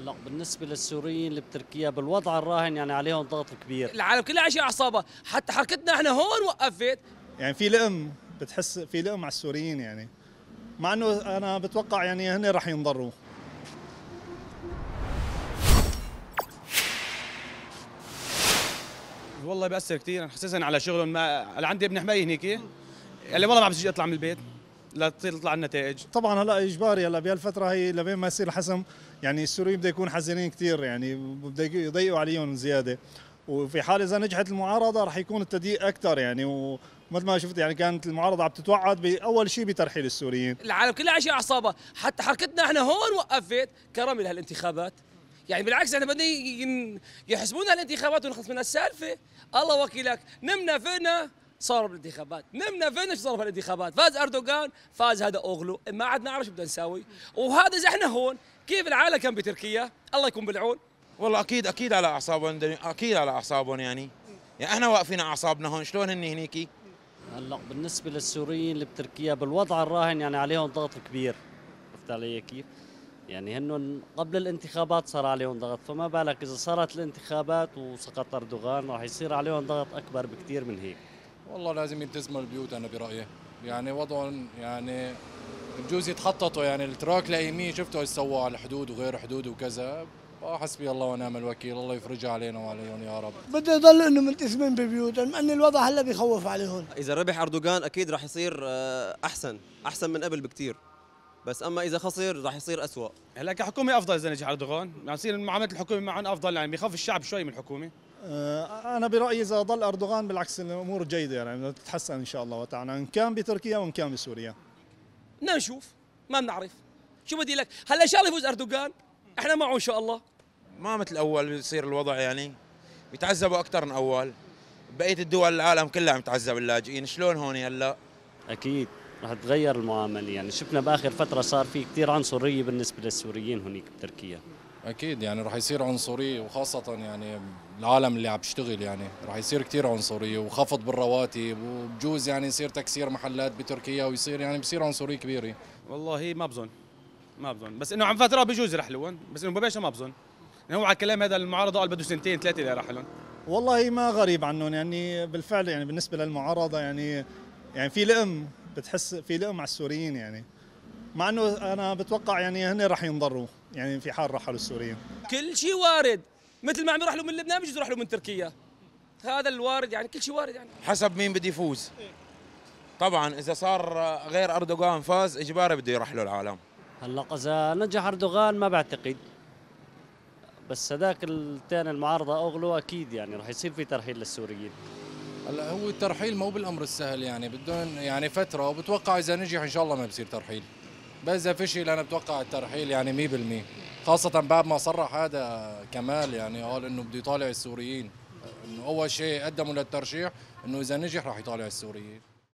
هلا بالنسبة للسوريين اللي بتركيا بالوضع الراهن يعني عليهم ضغط كبير. العالم كلها عايشه اعصابها، حتى حركتنا احنا هون وقفت. يعني في لئم، بتحس في لئم على السوريين يعني، مع انه انا بتوقع يعني هن رح ينضروا. والله بأثر كثير خصيصا على شغلهم. ما أنا عندي ابن حماية هنيك اللي والله ما بدي اطلع من البيت لا تطلع النتائج. طبعا هلا اجباري، هلا بهالفتره هي لبين ما يصير الحسم، يعني السوريين بده يكون حزينين كثير، يعني بده يضيقوا عليهم زياده. وفي حال اذا نجحت المعارضه رح يكون التضييق اكثر يعني. ومثل ما شفت يعني كانت المعارضه عم تتوعد باول شيء بترحيل السوريين. العالم كلها عايشه اعصابها، حتى حركتنا احنا هون وقفت كرم لهالانتخابات. يعني بالعكس احنا بدنا يحسبونا الانتخابات ونخلص من السالفه. الله وكيلك، نمنا فينا صاروا بالانتخابات، نمنا فينا صاروا بالانتخابات، فاز اردوغان، فاز هذا اوغلو، ما عاد نعرف شو بدنا نساوي. وهذا اذا احنا هون، كيف العالم كان بتركيا؟ الله يكون بالعون. والله اكيد على اعصابهم، اكيد على اعصابهم يعني احنا واقفين على اعصابنا هون، شلون هن هنيكي؟ هلا بالنسبة للسوريين اللي بتركيا بالوضع الراهن يعني عليهم ضغط كبير. عرفت علي كيف؟ يعني هن قبل الانتخابات صار عليهم ضغط، فما بالك إذا صارت الانتخابات وسقط أردوغان راح يصير عليهم ضغط أكبر بكثير من هيك. والله لازم يلتزموا البيوت أنا برأيي، يعني وضعهم يعني بجوز يتخططوا، يعني التراك ليمين شفتوا ايش سووا على الحدود وغير حدود وكذا. حسبي الله ونعم الوكيل، الله يفرجها علينا وعليهم يا رب. بده يضل انه ملتزمين ببيوتهم، لان الوضع هلا بيخوف عليهم. اذا ربح اردوغان اكيد راح يصير احسن من قبل بكثير، بس اما اذا خسر راح يصير اسوء. هلا كحكومه افضل اذا نجح اردوغان، يعني يصير معامله الحكومه معهم افضل، يعني بيخاف الشعب شوي من الحكومه. انا برايي اذا ضل اردوغان بالعكس الامور جيده، يعني تتحسن ان شاء الله وتعالى، ان كان بتركيا وان كان بسوريا. بدنا نشوف، ما بنعرف شو بدي لك. هلا ان شاء الله يفوز اردوغان، احنا معه ان شاء الله. ما مثل اول بيصير الوضع، يعني بيتعذبوا اكثر من اول. بقيه الدول العالم كلها عم تعذب اللاجئين، شلون هون هلا؟ أكيد رح تغير المعاملة، يعني شفنا بآخر فترة صار في كثير عنصرية بالنسبة للسوريين هنيك بتركيا. أكيد يعني رح يصير عنصرية، وخاصة يعني العالم اللي عم بيشتغل، يعني رح يصير كثير عنصرية وخفض بالرواتب، وبجوز يعني يصير تكسير محلات بتركيا، ويصير يعني بصير عنصرية كبيرة. والله ما بظن بس انه عم فتره بجوز يرحلون، بس انه بباشا ما بظن. يعني هو على الكلام هذا المعارضه قال بده سنتين ثلاثه ليرحلون. والله ما غريب عنهم، يعني بالفعل يعني بالنسبه للمعارضه يعني في لئم، بتحس في لئم على السوريين يعني، مع انه انا بتوقع يعني هن رح ينضروا يعني في حال رحلوا السوريين. كل شيء وارد، مثل ما عم يرحلوا من لبنان بيجوز يرحلوا من تركيا. هذا الوارد، يعني كل شيء وارد يعني. حسب مين بده يفوز. طبعا اذا صار غير اردوغان فاز اجباري بده يرحلوا العالم. هلا إذا نجح أردوغان ما بعتقد، بس هذاك الثاني المعارضة أوغلو أكيد يعني رح يصير في ترحيل للسوريين. هلا هو الترحيل مو بالامر السهل، يعني بدهم يعني فتره، وبتوقع اذا نجح ان شاء الله ما بصير ترحيل. بس اذا فشل انا بتوقع الترحيل يعني 100%، خاصه بعد ما صرح هذا كمال، يعني قال انه بده يطالع السوريين، انه اول شيء قدموا للترشيح انه اذا نجح راح يطالع السوريين.